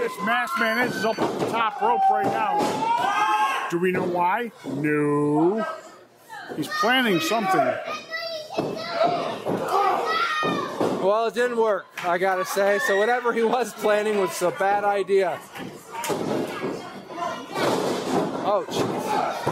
this masked man is up at the top rope right now. Do we know why? No. He's planning something. Well, it didn't work, I gotta say. So whatever he was planning was a bad idea. Oh, jeez.